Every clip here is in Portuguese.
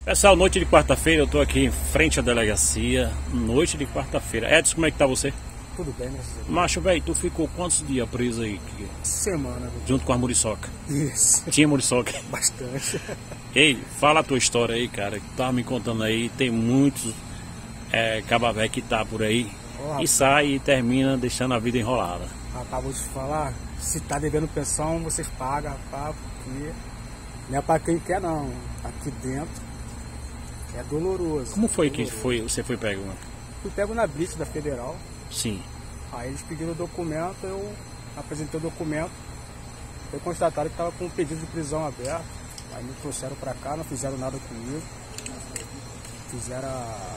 Pessoal, noite de quarta-feira, eu tô aqui em frente à delegacia, noite de quarta-feira. Edson, como é que tá você? Tudo bem, né? Macho, velho, tu ficou quantos dias preso aí? Semana. Né? Junto com a muriçoca. Isso. Tinha muriçoca? Bastante. Ei, fala a tua história aí, cara, que tu tava me contando aí, tem muitos cabavé que tá por aí, e sai e termina deixando a vida enrolada. Rapaz, vou te falar, se tá devendo pensão, vocês pagam, rapaz, porque não é pra quem quer não, aqui dentro é doloroso. Como foi doloroso. Que você foi pego? Fui pego na blitz da Federal. Sim. Aí eles pediram o documento, eu apresentei o documento, foi constatado que estava com um pedido de prisão aberto. Aí me trouxeram pra cá, não fizeram nada comigo. Fizeram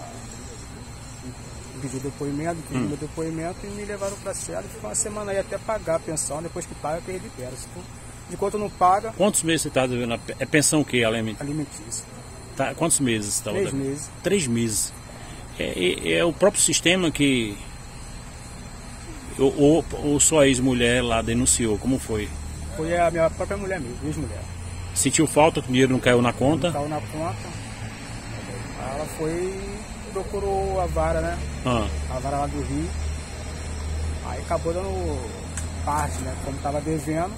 pedido de depoimento, meu depoimento e me levaram pra cela e ficou uma semana aí até pagar a pensão, depois que paga que eles liberam. Enquanto não paga... Quantos meses você está devendo? É pensão o que, alimentícia. Tá, quantos meses você está devendo? 3 meses. 3 meses. É o próprio sistema que... Ou sua ex-mulher lá denunciou, como foi? Foi a minha própria mulher mesmo, ex-mulher. Sentiu falta que o dinheiro não caiu na conta? Não caiu na conta. Ela foi... procurou a vara, né? A vara lá do Rio. Aí acabou dando parte, né? Como estava devendo.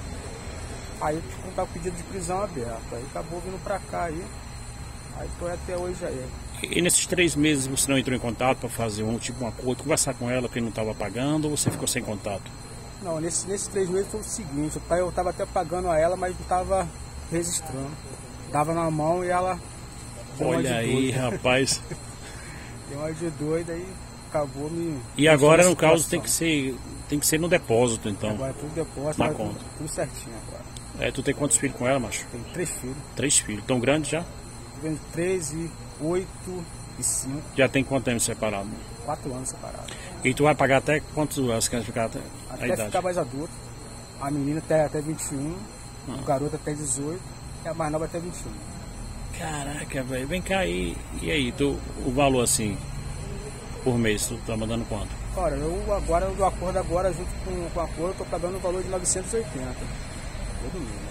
Aí estava com pedido de prisão aberto. Aí acabou vindo pra cá aí. Aí tô até hoje aí. E nesses 3 meses você não entrou em contato para fazer um acordo, conversar com ela porque não estava pagando, ou você ficou sem contato? Não, nesses 3 meses foi o seguinte, eu estava até pagando a ela, mas não estava registrando. Dava na mão e ela... Olha aí, rapaz. Deu uma de doida e acabou me... E agora, no caso, tem que ser no depósito, então. Agora é tudo depósito, na conta. Tudo certinho agora. Tu tem quantos filhos com ela, macho? Tenho 3 filhos. 3 filhos. Tão grandes já? Tenho 3 e 8 e 5. Já tem quanto tempo separado? 4 anos separado. E tu vai pagar até quantos anos que ficar até a idade? Ficar mais adulto. A menina até 21, o garoto até 18 e a mais nova até 21. Caraca, velho, vem cá aí. E aí, o valor assim, por mês, tu tá mandando quanto? Olha, eu do acordo agora, junto com o acordo, eu tô pagando o valor de 980. Todo mês.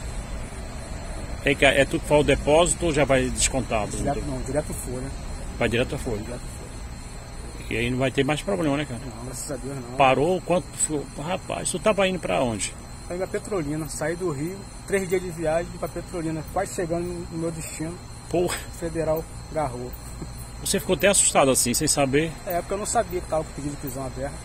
Vem cá, é tu que faz o depósito ou já vai descontado? Direto folha. Vai direto a folha? Direto folha. E aí não vai ter mais problema, né, cara? Não, graças a Deus não. Parou? Quanto? Rapaz, tu tava indo pra onde? Pra ir pra Petrolina, saí do Rio, 3 dias de viagem pra Petrolina, quase chegando no meu destino. Porra. Federal Garrou. Você ficou até assustado assim, sem saber? É, porque eu não sabia que tava com pedido de prisão aberta.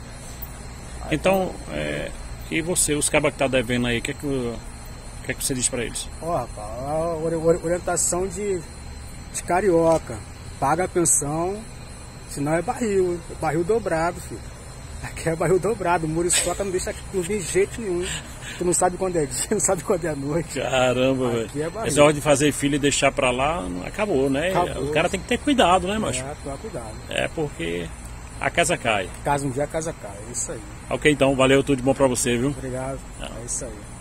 Aí, então, e você, os cabas que tá devendo aí, o que é que você diz pra eles? Rapaz, a orientação de carioca, paga a pensão, senão é barril dobrado, filho. Aqui é barril dobrado, o muriçoca não deixa de jeito nenhum. Tu não sabe quando é dia, não sabe quando é noite. Caramba, velho. Essa hora de fazer filho e deixar pra lá, acabou, né? Acabou. O cara tem que ter cuidado, né, macho? Tomar cuidado. É porque a casa cai. Um dia a casa cai, é isso aí. Ok, então, valeu, tudo de bom pra você, viu? Obrigado, é isso aí.